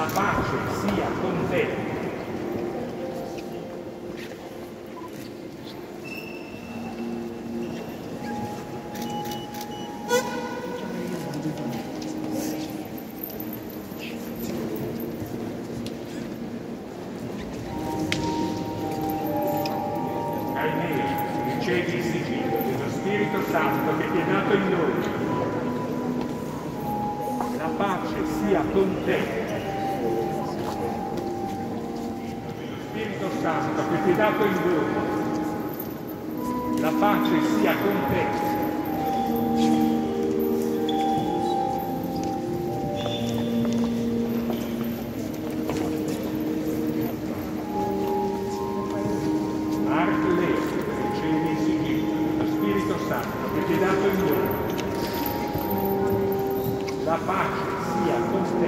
La pace sia con te. Ricevi il sigillo dello Spirito Santo che ti è dato in dono. La pace sia con te. Dello Spirito Santo che ti è dato in dono. La pace sia con te. La pace sia con te.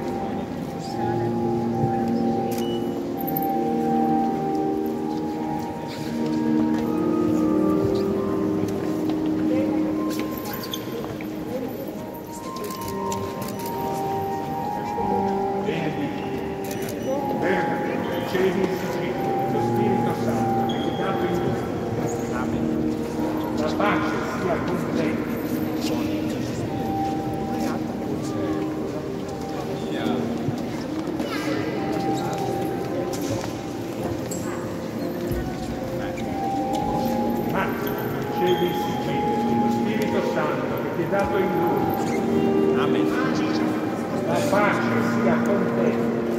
Ricevi il sigillo dello Spirito Santo che ti è dato in dono. La pace sia con te. Ricevi il sigillo dello Spirito Santo che ti è dato in dono. Amen. La pace sia con te.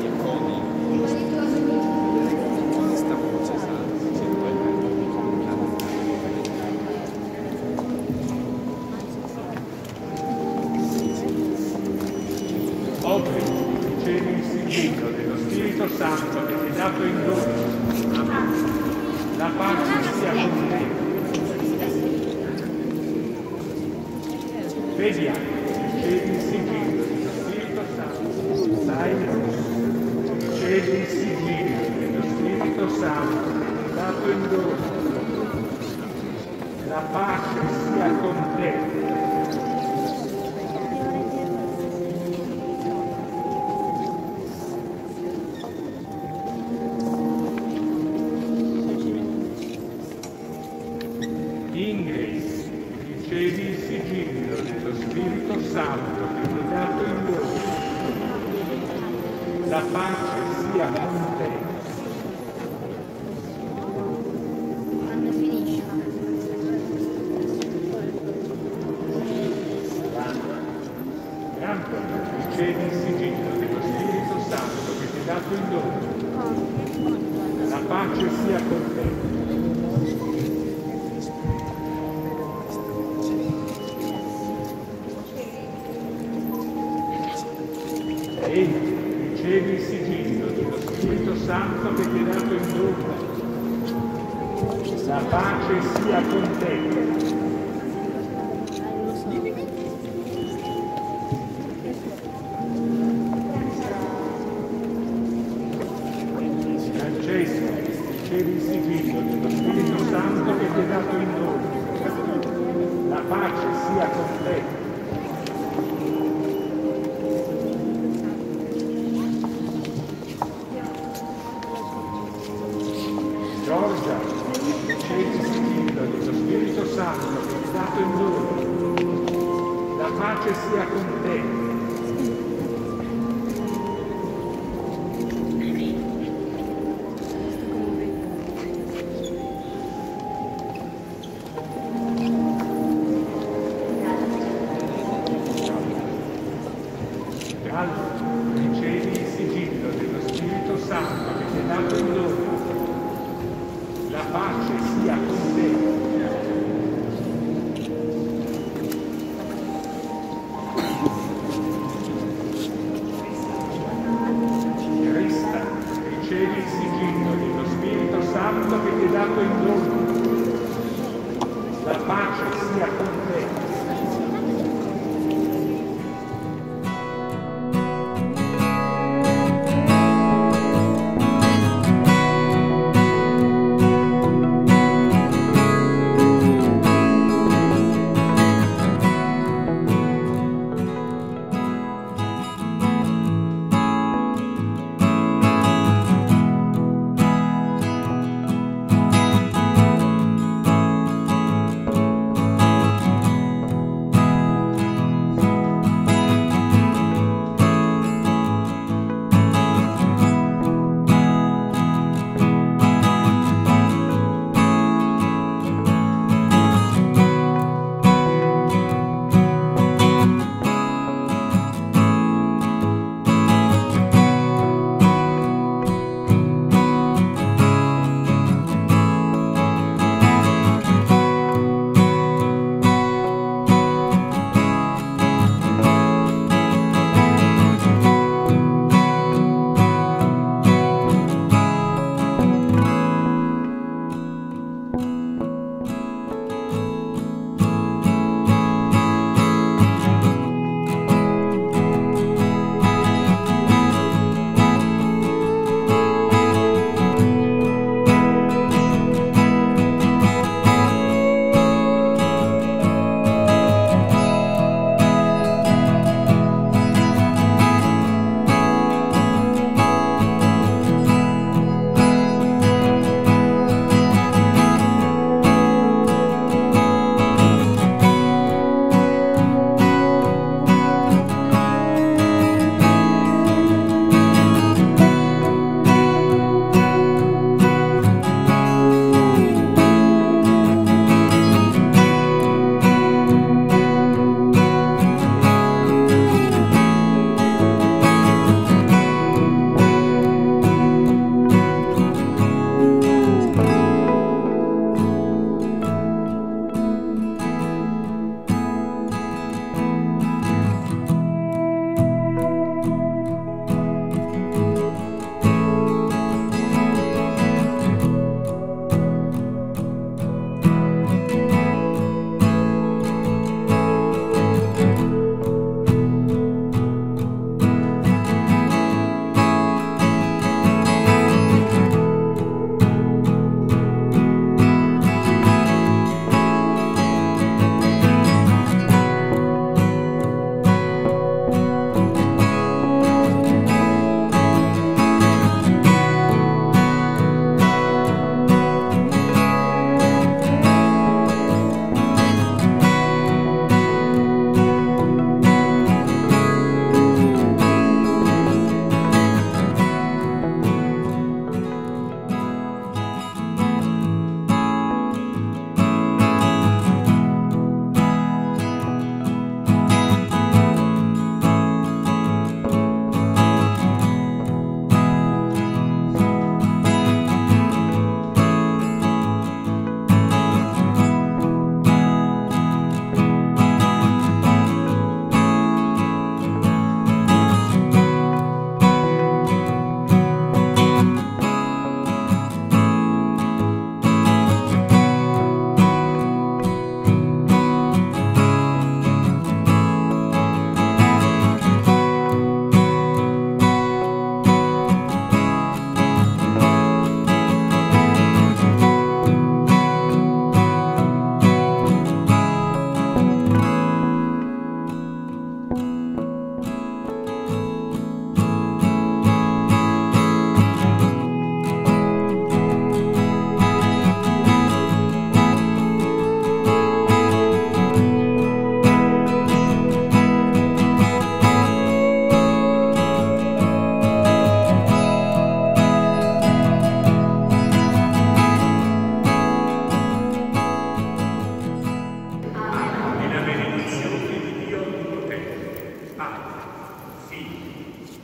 Opri, ricevi il sigillo dello Spirito Santo che ti è dato in dono. La pace sia con te. Vediamo, ricevi il sigillo dello Spirito Santo. Dai, ricevi il sigillo dello Spirito Santo che ti è dato in dono. La pace sia con te. Ricevi il sigillo dello Spirito Santo che ti è dato in dono. La pace sia con te. Quando finisce? Antonio, ricevi il sigillo dello Spirito Santo che ti è dato in dono. La pace sia con te. Ricevi il sigillo dello Spirito Santo che ti è dato in dono. La pace sia con te. Francesco, ricevi il sigillo dello Spirito Santo che ti è dato in dono. La pace sia con te. Giorgia, ricevi il sigillo dello Spirito Santo che ti è dato in dono. La pace sia con te. Carlo, ricevi il sigillo dello Spirito Santo che ti è dato in dono. La pace sia con te. Crista, ricevi il sigillo dello Spirito Santo che ti è dato in dono. La pace sia con te.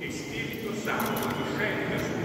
e Spirito Santo, scende